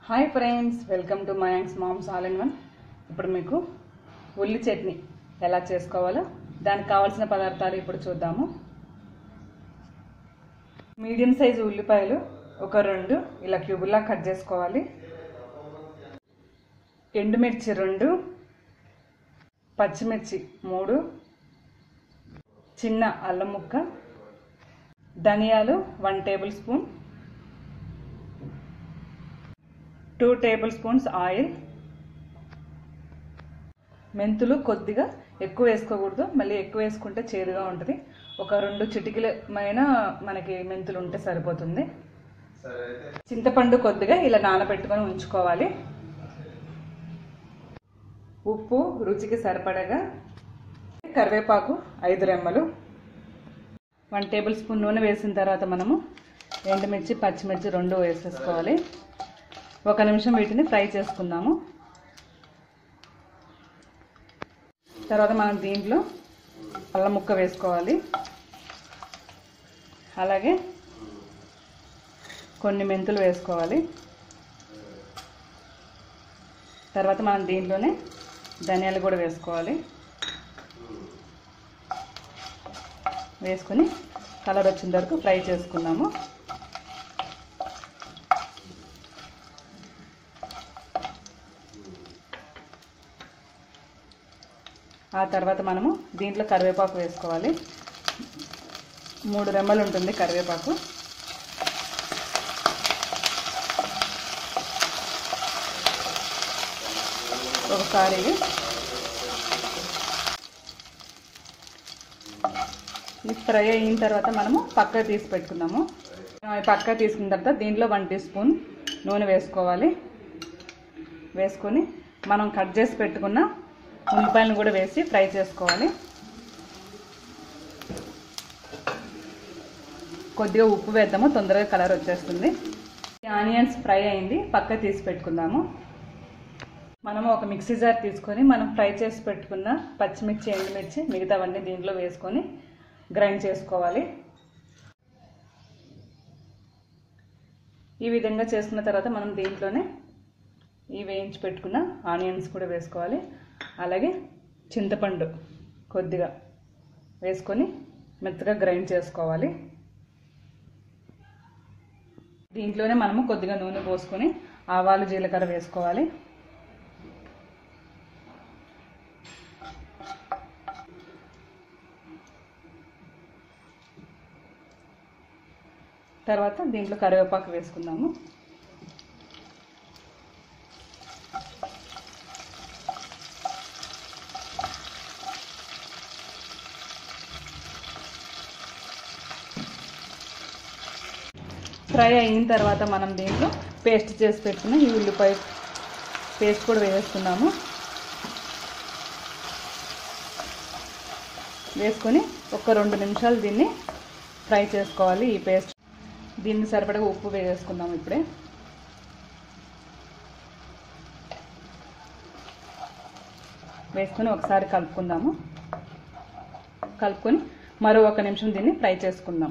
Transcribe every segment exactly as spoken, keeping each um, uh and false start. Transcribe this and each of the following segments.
Hi friends, welcome to Mayank's moms all in one. ఇప్పుడు మీకు ఉల్లి చట్నీ ఎలా చేసుకోవాలో దానికి కావాల్సిన పదార్థాలు ఇప్పుడు చూద్దాము. మీడియం సైజు ఉల్లిపాయలు ఒక రెండు ఇలా క్యూబుల్లా కట్ చేసుకోవాలి. ఎండుమిర్చి రెండు, పచ్చిమిర్చి మూడు, చిన్న అల్లం ముక్క, ధనియాలు one tablespoon, two tablespoons oil, మెంతులు కొద్దిగా ఎక్కువ వేసుకోకూడదు, మళ్ళీ ఎక్కువ వేసుకుంటే చేదుగా ఉంటుంది. ఒక రెండు చిటికలమైన మనకి మెంతులు ఉంటే సరిపోతుంది. చింతపండు కొద్దిగా ఇలా నానబెట్టుకొని ఉంచుకోవాలి. ఉప్పు రుచికి సరిపడగా, కరివేపాకు ఐదు రెమ్మలు, వన్ టేబుల్ స్పూన్ నూనె వేసిన తర్వాత మనము ఎండుమిర్చి పచ్చిమిర్చి రెండు వేసేసుకోవాలి. ఒక నిమిషం వీటిని ఫ్రై చేసుకుందాము. తర్వాత మనం దీంట్లో అల్లం ముక్క వేసుకోవాలి. అలాగే కొన్ని మెంతులు వేసుకోవాలి. తర్వాత మనం దీంట్లోనే ధనియాలు కూడా వేసుకోవాలి. వేసుకొని కలర్ వచ్చిన వరకు ఫ్రై చేసుకుందాము. ఆ తర్వాత మనము దీంట్లో కరివేపాకు వేసుకోవాలి. మూడు రెమ్మలు ఉంటుంది కరివేపాకు. ఒకసారి ఫ్రై అయిన తర్వాత మనము పక్క తీసి పెట్టుకుందాము. పక్క తీసుకున్న తర్వాత దీంట్లో వన్ టీ స్పూన్ నూనె వేసుకోవాలి. వేసుకొని మనం కట్ చేసి పెట్టుకున్న ఉల్లిపాయలను కూడా వేసి ఫ్రై చేసుకోవాలి. కొద్దిగా ఉప్పు వేద్దాము, తొందరగా కలర్ వచ్చేస్తుంది. ఆనియన్స్ ఫ్రై అయింది, పక్క తీసి పెట్టుకుందాము. మనము ఒక మిక్సీ జార్ తీసుకొని మనం ఫ్రై చేసి పెట్టుకున్న పచ్చిమిర్చి ఎండుమిర్చి మిగతావన్నీ దీంట్లో వేసుకొని గ్రైండ్ చేసుకోవాలి. ఈ విధంగా చేసుకున్న తర్వాత మనం దీంట్లోనే ఈ వేయించి పెట్టుకున్న ఆనియన్స్ కూడా వేసుకోవాలి. అలాగే చింతపండు కొద్దిగా వేసుకొని మెత్తగా గ్రైండ్ చేసుకోవాలి. దీంట్లోనే మనము కొద్దిగా నూనె పోసుకొని ఆవాలు జీలకర్ర వేసుకోవాలి. తర్వాత దీంట్లో కరివేపాకు వేసుకుందాము. ఫ్రై అయిన తర్వాత మనం దీంట్లో పేస్ట్ చేసి పెట్టుకున్న ఈ ఉల్లిపాయ పేస్ట్ కూడా వేసుకున్నాము. వేసుకొని ఒక రెండు నిమిషాలు దీన్ని ఫ్రై చేసుకోవాలి. ఈ పేస్ట్ దీన్ని సరిపడగా ఉప్పు వేసుకుందాము. ఇప్పుడే వేసుకొని ఒకసారి కలుపుకుందాము. కలుపుకొని మరో ఒక నిమిషం దీన్ని ఫ్రై చేసుకుందాం.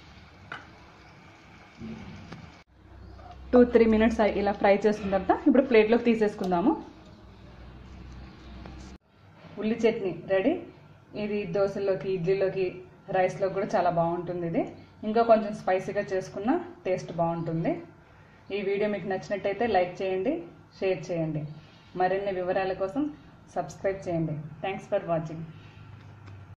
టూ త్రీ మినిట్స్ ఇలా ఫ్రై చేసుకున్న తర్వాత ఇప్పుడు ప్లేట్లోకి తీసేసుకుందాము. ఉల్లి చట్నీ రెడీ. ఇది దోశల్లోకి, ఇడ్లీలోకి, రైస్లోకి కూడా చాలా బాగుంటుంది. ఇది ఇంకా కొంచెం స్పైసీగా చేసుకున్న టేస్ట్ బాగుంటుంది. ఈ వీడియో మీకు నచ్చినట్టయితే లైక్ చేయండి, షేర్ చేయండి. మరిన్ని వివరాల కోసం సబ్స్క్రైబ్ చేయండి. Thanks for watching.